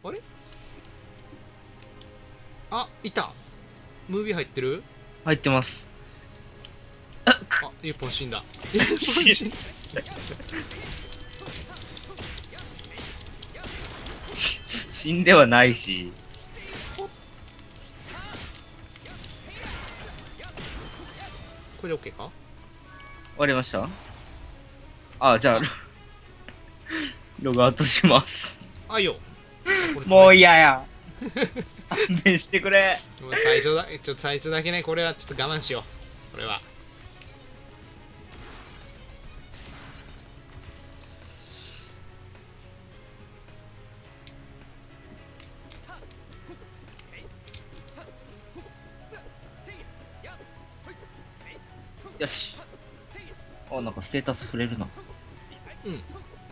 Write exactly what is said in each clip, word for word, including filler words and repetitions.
あれ、あ、いた。ムービー入ってる。 入ってます。 あ、一本死んだ。一本死んだ。 死んではないし。 これで OK か。 終わりました。あ、じゃあ、ログアウトします。 あいよ。 もう嫌や。勘弁してくれ。 もう最初だ、ちょっと最初だけね、これはちょっと我慢しよう。これは。 よし。あ、なんかステータス触れるな。 うん。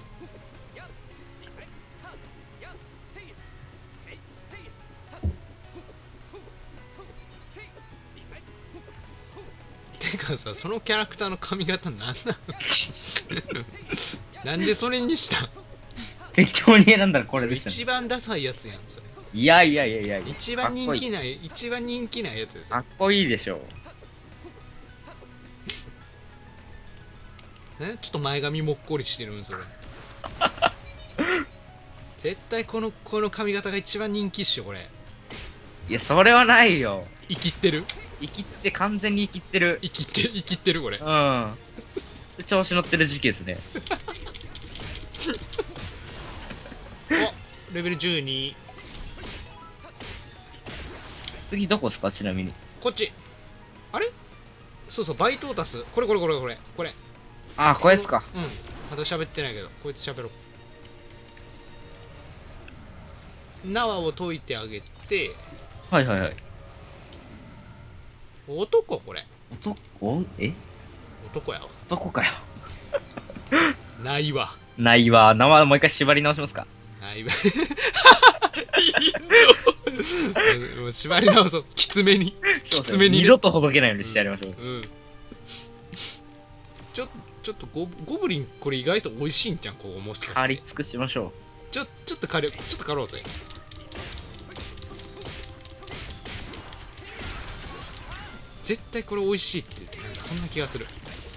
てかさ、そのキャラクターの髪型なんなのなんでそれにした。 適当に選んだらこれでしたね。 一番ダサいやつやんそれ。 いやいやいやいや、 一番人気ない、一番人気ないやつです。 かっこいいでしょ。 ね、ちょっと前髪もっこりしてるんそれ。絶対このこの髪型が一番人気っしょこれ。 いや、それはないよ。 生きってる。 生きって完全に生きってる。 生きって生きってるこれ。 うん。調子乗ってる時期ですね。 お、レベルじゅうに。 次どこですか、ちなみに。 こっち。あれ、そうそう、バイトを足す。これこれこれこれこれ。 あ、こやつか。 うん。まだ喋ってないけど、こいつ喋ろう。縄を解いてあげて。 はいはいはい。 男これ。 男え男やわ。 男かよ。 ないわ。 ないわ。生もう一回縛り直しますか。 ないわ。もう縛り直そう。きつめに。きつめに。 二度とほどけないようにしてやりましょう。 うん。うん、ちょちょっとゴゴブリンこれ意外と美味しいんじゃんここもしかして。 借り尽くしましょう。 ちょちょっと借りちょっと借ろうぜ。絶対これ美味しいってなんかそんな気がする。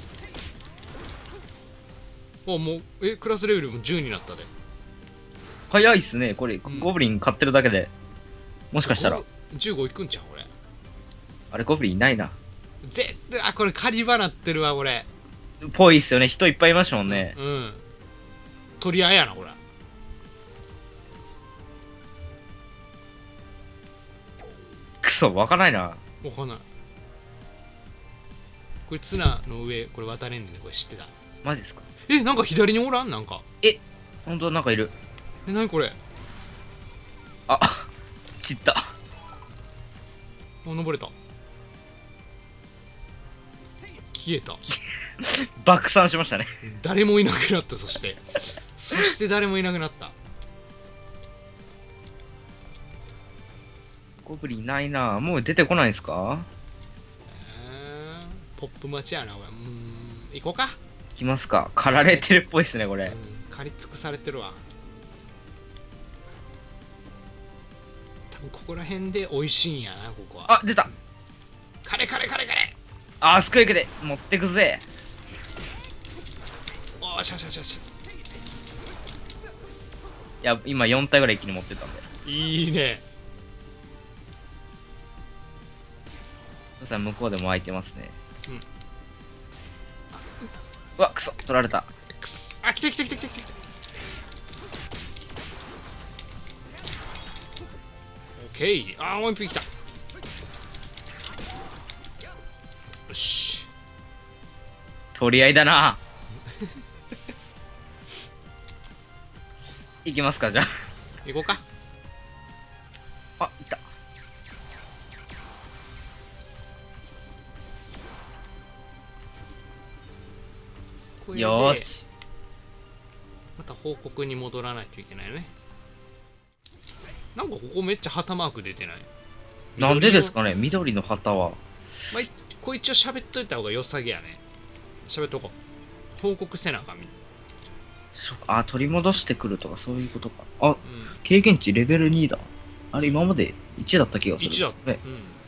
お、もうえクラスレベルもじゅうになったで。 早いっすねこれ、うん、ゴブリン買ってるだけでもしかしたらじゅうごいくんちゃうこれ。 あれゴブリンいないな。 絶対あこれ狩り場なってるわこれ。 ぽいっすよね。人いっぱいいましたもんね。 うん、うん、取り合いやなこれ。 くそわかんないな。 わかんない。これツナの上これ渡れんねんね。これ知ってた。 マジですか。 え、なんか左におらんなんか。 え、ほんとなんかいる。 え、なにこれ。 あ、散った。あ、 登れた。消えた。 爆散しましたね。 誰もいなくなった。そしてそして誰もいなくなった。 ゴブリンないな。もう出てこないんすか。 えー、ポップ待ちやなこれ。うーん、行こうか。 行きますか。狩られてるっぽいっすねこれ。 うん、狩り尽くされてるわ。多分ここら辺で美味しいんやなここは。 あ、出た。 カレカレカレカレ。 あ、スクイクで持ってくぜ。 おーしゃしゃしゃしゃ。 いや今よん体ぐらい一気に持ってたんで。 いいね。 そしたら向こうでも空いてますね。 うん。 うわ、くそ取られた。 くそ、あ、来て来て来て来て来て。オッケー。あーもう一匹来た。よし、 取り合いだな。行きますかじゃあ。 行こうか。 あ、いた。よーし。 また報告に戻らないといけないよね。なんかここめっちゃ旗マーク出てない。 なんでですかね緑の旗は。 まあ、こいつを喋っといた方が良さげやね。喋っとこう。報告せなあかんみ。 そっか、あ、取り戻してくるとかそういうことか。あ、 うん、 経験値レベルにだ。あれ、今までいちだった気がする。 いちだった、 ね。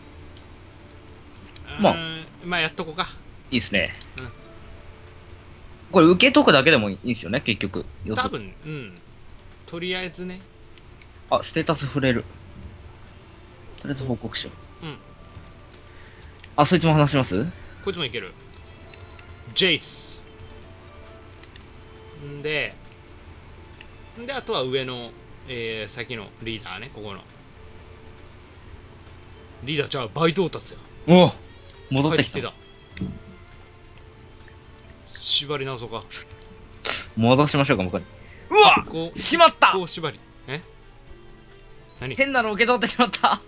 うん、 まあうん、まあやっとこうか。 いいっすね。 うんこれ受けとくだけでもいいんですよね、結局。要す多るに分、うん、とりあえずね。 あ、ステータス触れる。とりあえず報告書。 うん、 あ、そいつも話します？ こいつもいける。ジェイスんでんであとは上の、えー、先のリーダーね、ここのリーダーじゃあバイトを立つや。 おお戻ってきた。 帰た縛り直そうか。 戻しましょうか、向こうに。うわこうしまったこう縛りえ何変なの受け取ってしまった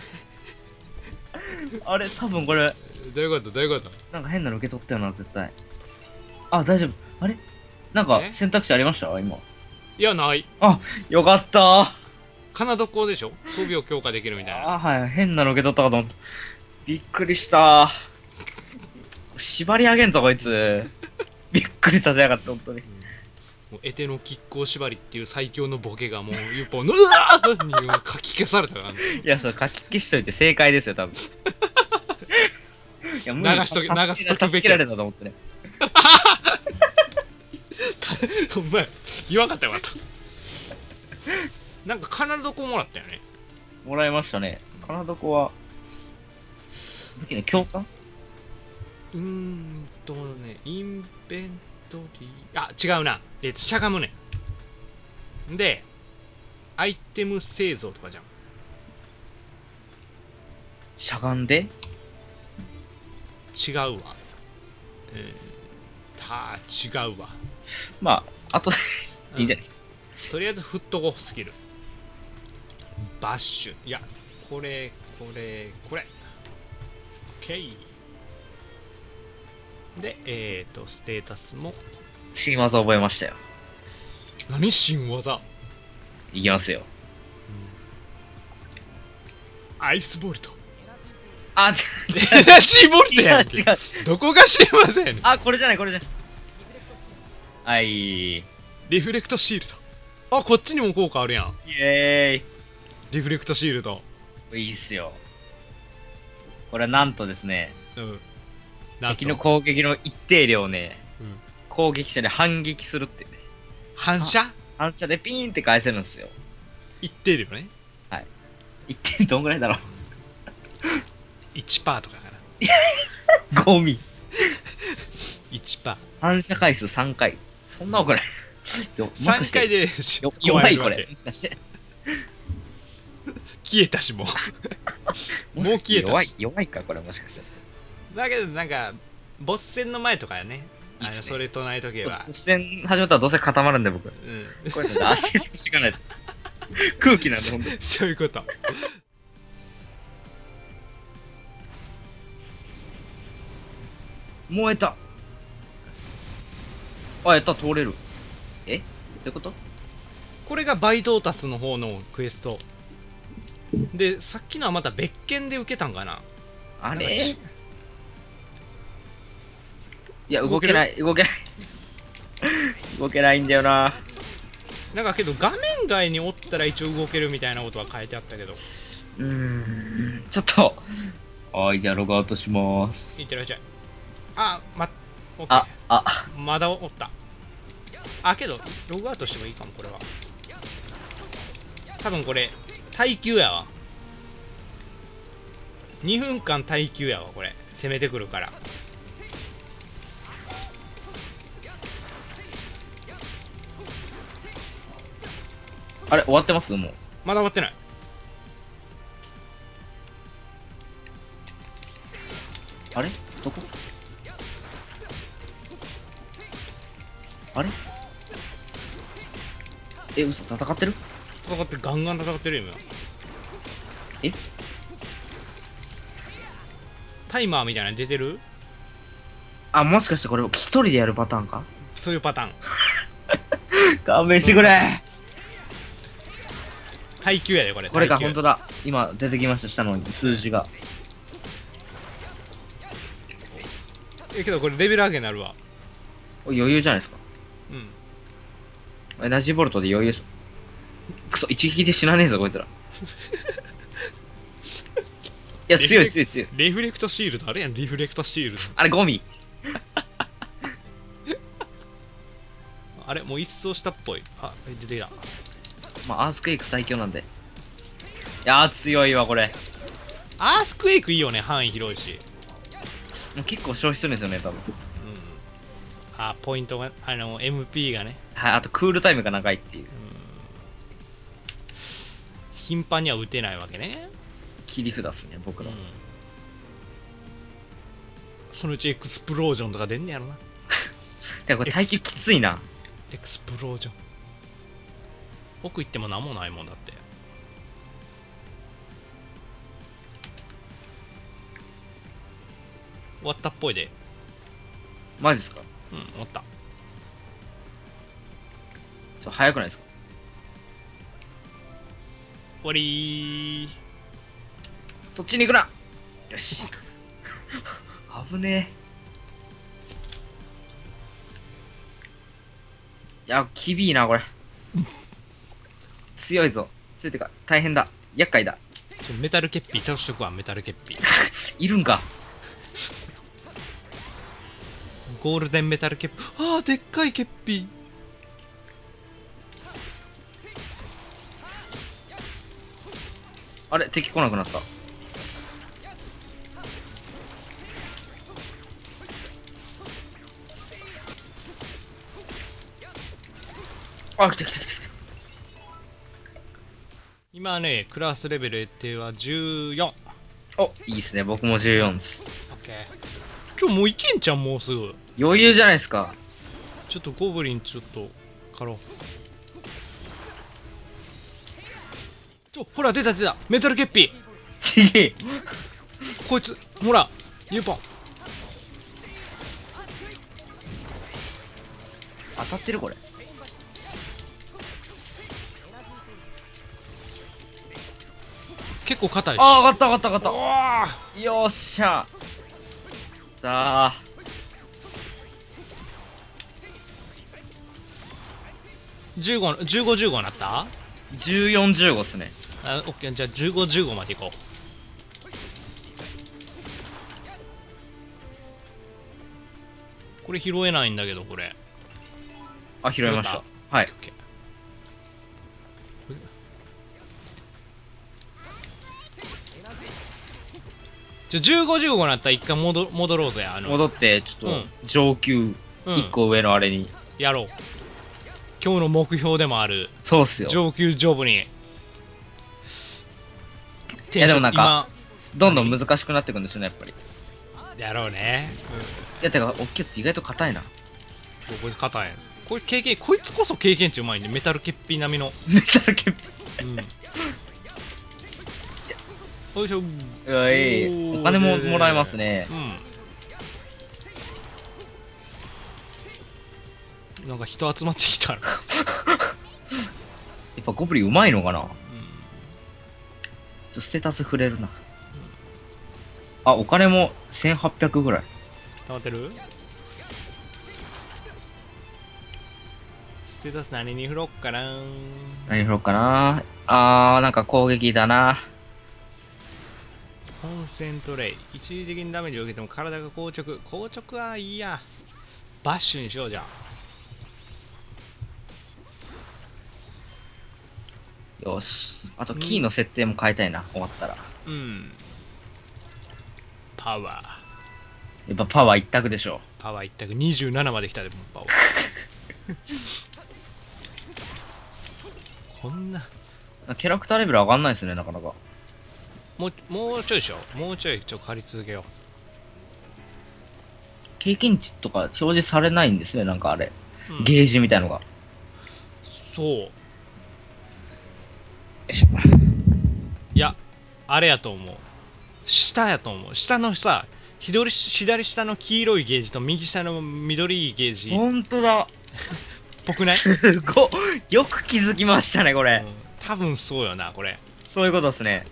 あれ、多分これ、 どういうことどういうこと。 なんか変なの受け取ったよな、絶対。あ、大丈夫。あれなんかえ選択肢ありました今。 いやないあ、よかったカナダ校でしょ、装備を強化できるみたいな。 あ、はい。変なの受け取ったかと思った。びっくりした縛り上げんぞ、こいつ。びっくりさせやがって、本当に。 もうエテの亀甲縛りっていう最強のボケがもうユッポのうわーに書き消されたからね。 いや、そう、書き消しといて正解ですよ、多分。いや、無理流しとけ流しとくべき助けられたと思ってね。 お前言わんかったよかったなんかカナダ校もらったよね。 もらいましたね。カナダ子は、武器の強化うーんとね、インベントリー、あ、違うな。えっ、と、しゃがむね。で、アイテム製造とかじゃん。 しゃがんで違うわ。えー、た違うわ。 まあ、あとでいいんじゃないですか。 とりあえず、フットゴスキル。バッシュ。いや、これ、これ、これ。オッケー。で、えっ、ー、と、ステータスも。 新技覚えましたよ。 何新技。 いきますよ。 アイスボルト。 あ、ちエナジーボルトやんけ。 違う違う。 どこが知りません。 あ、これじゃない、これじゃない。はい。イリフレクトシールド。あ、こっちにも効果あるやん。 エリフレクトシールド。 ーイ。いいっすよ。これはなんとですね、 うん。なんと敵の攻撃の一定量をね、 うん攻撃者に反撃するっていうね。 反射反射でピーンって返せるんですよ。 一定量ね。 一定どんぐらいだろういちパーセントとかかな。 ゴミ。 いちパーセン反射回数さんかい。そんな多くない。よ、もト。3 しかして回でよ弱いこれ。 壊れるわけ。 もしかして。 消えたしもう。もう消えた弱いし。 弱いかこれもしかして。 だけどなんか、ボス戦の前とかやね。あのいいっすねそれ唱えとけば。 突然始まったらどうせ固まるんで僕。 うん。 これなんでアシストしていかないと。空気なんでほんとに。 そういうこと。 燃えた。あ、やった、通れる。えどういうこと？ これがバイトータスの方のクエスト。で、さっきのはまた別件で受けたんかな。 あれなんかちいや、動けない、動けない。動けないんだよな。 なんかけど画面外におったら一応動けるみたいなことは書いてあったけど。 うーん、ちょっと。はい、じゃあログアウトします。 いってらっしゃい。あ、ま、オッケー。 あ、あ、 まだおった。あ、けど、ログアウトしてもいいかも、これは。多分これ、耐久やわ。にふんかん耐久やわ、これ。攻めてくるから。 あれ、終わってますもう。 まだ終わってない。 あれどこあれえ、嘘、戦ってる戦って、ガンガン戦ってるよ、今。 えタイマーみたいなの出てる？ あ、もしかしてこれ一人でやるパターンかそういうパターン。 勘弁してくれ耐久やで、これ。 これか、 耐久ほんとだ。今出てきました、下の数字が。 え、けどこれレベル上げになるわ。 お余裕じゃないですか。 うん。 エナジーボルトで余裕す。くそ、一撃で死なねえぞ、こいつら。いや、強い強い強い。 リフレクトシールドあれやん、リフレクトシールド。 あれ、ゴミ。 あれもう一掃したっぽい。あ、出てきた。 まあ、アースクエイク最強なんで。いやー、強いわ、これ。 アースクエイクいいよね、範囲広いし。 もう結構消費するんですよね、多分。 うん。あ、ポイントが、あの、エムピー がね。 はい、あとクールタイムが長いっていう。 うん。頻繁には打てないわけね。 切り札っすね、僕の。 うん。そのうちエクスプロージョンとか出んねやろな。 てか、これ耐久きついな。 エクスプロージョン。奥行っても何もないもんだって。終わったっぽいで。 マジっすか？ うん、終わった。 ちょ、早くないですか？ 終わりー。 そっちに行くな。よし。危ねえ。いや、きびいな、これ。強いぞ。強いてか、大変だ。厄介だ。 ちょメタルケッピー倒しとくわ、メタルケッピー。 いるんか。 ゴールデンメタルケッピー。あー、でっかいケッピー。 あれ、敵来なくなった。あ、来た来た来た来た。 今ね、クラスレベルってはじゅうよん。 お、いいっすね。僕もじゅうよんです。 オッケー。ちょ、もういけんじゃん、もうすぐ。 余裕じゃないですか。 ちょっとゴブリンちょっと狩ろう。ちょ、ほら出た出た、メタルケッピちげえ。 ー。こいつほらユーポン。 当たってるこれ。 結構硬いし。 ああ、上がった上がった上がっおー、 た。よっしゃ。さあ。 じゅうご、じゅうご、じゅうごなった。 じゅうよん、じゅうごっすね。 あ、オッケー。じゃあじゅうご、じゅうごまでいこう。これ拾えないんだけど、これ。 あ、拾いました。はい。 オッケー。じゃあじゅうご、じゅうごなったら一回戻戻ろうぜ。あの戻って、ちょっうんと、上級、 うんいっこ上のあれに。 やろう。今日の目標でもあるそうっすよ。 上級ジョブに。いやでもなんか今どんどん難しくなっていくんですよね、やっぱり。 やろうね。 いや、てか、大きいやつ意外と硬いな。 うん、こいつ硬い。これ経験、こいつこそ経験値うまいね。メタルケッピー並みの。 メタルケッピうん。よいしょ。 ー。うわいい。お金ももらえますね。 うん。なんか人集まってきたな。 やっぱゴブリンうまいのかな。ちょっとステータス触れるな。あ、お金もせんはっぴゃくぐらい。 溜まってる？ステータス何に振ろっかな。 何振ろうかな。あー、なんか攻撃だな。 コンセントレイ。一時的にダメージを受けても体が硬直。硬直はいいや。バッシュにしようじゃん。 よし。あとキーの設定も変えたいな、終わったら。 うん。パワー。 やっぱパワー一択でしょ。 パワー一択にじゅうななまで来たで、もうパワー。こんな。 キャラクターレベル上がんないですね、なかなか。 もう、もうちょいでしょ。もうちょい、ちょ、借り続けよ経験値とか表示されないんですね、なんかあれ。 う。うん、 ゲージみたいのが。よそう。 いしょ。 いや、あれやと思う。下やと思う。下のさ、左左下の黄色いゲージと右下の緑いゲージっほんとだ。 ぽくない？ すごい。よく気づきましたね、これ。 うん、多分そうよな、これ。 そういうことですね。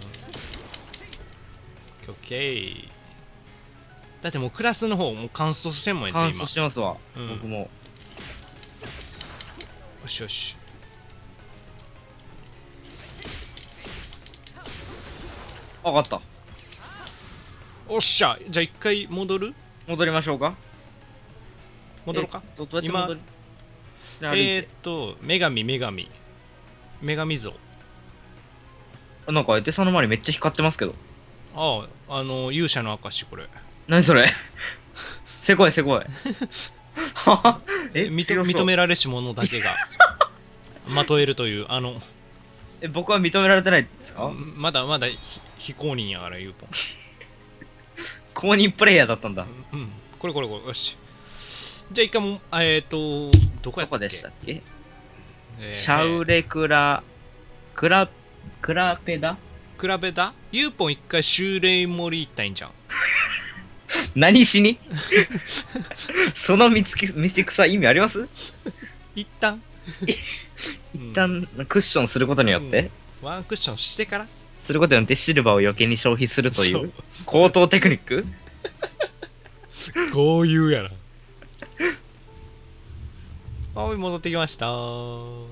オッケー。だってもうクラスの方もうカンストしてんもんやって今。 乾燥してますわ、 うん、 僕も。 よしよし。 わかった。 おっしゃ。じゃあ一回戻る戻りましょうか。 戻ろうか。 えっとどうやって戻る？ えー、っと女神女神女神像。 なんか、エテさんの周りめっちゃ光ってますけど。 ああ、あの勇者の証これ。 何それせこいせこい。え認強そう認められし者だけがまとえるというあのえ、僕は認められてないんですか？ まだまだ非非公認やからユーポン。 公認プレイヤーだったんだ。 うん、これこれこれよし。じゃあ一回もえっ、ー、とどこやったっけ？ どこでしたっけ？ えー、 シャウレクラクラクラペダ比べたユーポン一回シューレイ森行ったらいいんじゃん。 何しにその道き道草意味あります？ 一旦一旦クッションすることによって、 うん、ワンクッションしてからすることによってシルバーを余計に消費するといそうう高等テクニック。 こういうやな。はい、戻ってきましたー。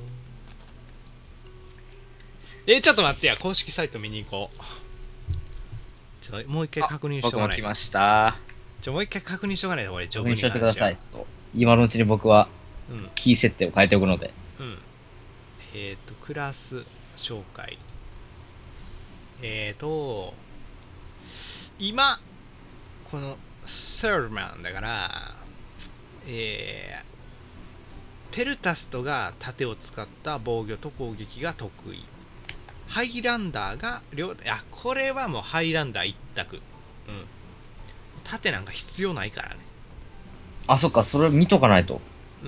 えー、ちょっと待ってや、公式サイト見に行こう。ちょっともう一回確認しとかないと。 僕も来ました。 ちょもう一回確認しとかないと、俺、ジョ確認しといブに関しては。 てください。ちょっと今のうちに僕はうん。 キー設定を変えておくので。 うん。えっ、ー、と、クラス紹介。えっ、ー、と、今、このサーマンだから、えー、ペルタストが盾を使った防御と攻撃が得意。ハイランダーが両、いや、これはもうハイランダー一択。うん。盾なんか必要ないからね。 あ、そっか、それ見とかないと。 うん。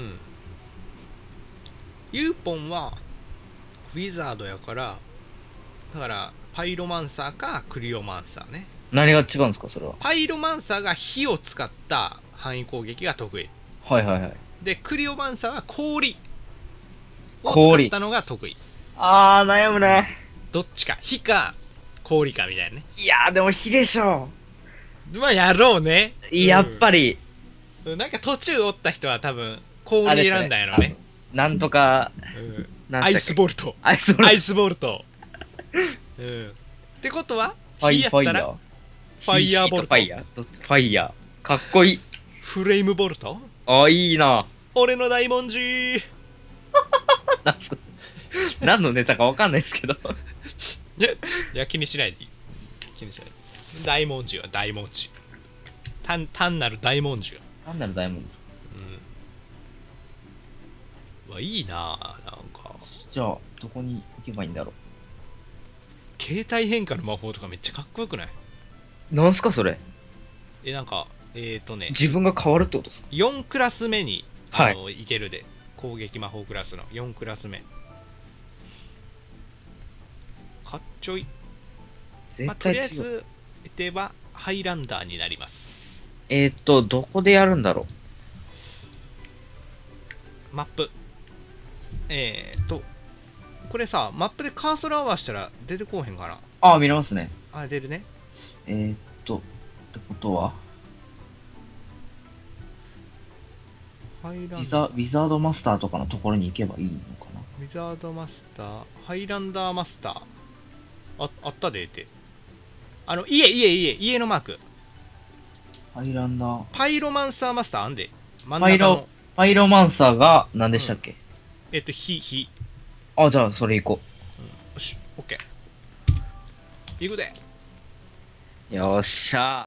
ユーポンはウィザードやから、だからパイロマンサーかクリオマンサーね。 何が違うんですか、それは。 パイロマンサーが火を使った範囲攻撃が得意。 はいはいはい。 で、クリオマンサーは氷を氷使ったのが得意。 あー、悩むね。 どっちか。火か氷かみたいなね。 いやー、でも火でしょ。 まあやろうね。 やっぱり、 うん、なんか途中おった人は多分氷選んだんやろね。 なんとか、 うんなんアイスボルト。 アイスボルト。 アイスボルト。うん。ってことはファイ火やったらファイヤー。 ファイヤーボルト。 ファイヤー。どっちファイヤー。かっこいい。 フレームボルト。 あ、いいな。 俺の大文字。 なんすか何のネタかわかんないですけど。 いや、気にしないでいい。気にしないで。大文字は大文字。単単なる大文字よ。 単なる大門ですか。 うん。わ、いいなぁ、なんか。 じゃあ、どこに行けばいいんだろ携帯変化の魔法とかめっちゃかっこよくない？ う。なんすか、それ。 え、なんか、えっ、ー、とね、 自分が変わるってことですか？ よんクラス目に、 はいあの、いけるで。攻撃魔法クラスのよんクラス目。かっちょいい。まあ、とりあえ絶対強い。 ず、では、ハイランダーになります。 えーっと、どこでやるんだろマップ。えーと、これさ、マップでカーソル合わせたら出てこうへんかな。 う。ああ、見れますね。 あ、出るね。 えーっと、ってことは、 ハイラウィザンダー。 ウィザードマスターとかのところに行けばいいのかな。 ウィザードマスター、ハイランダーマスター。あ、あったでって。あの、家、家、家、家のマーク。 ハイランダー。 パイロマンサーマスターあんで。真んパイロ中の。、 パイロマンサーが何でしたっけ？ えっと、火、火。 あ、じゃあ、それ行こよし、オッケー。行くで。 う。よっしゃー。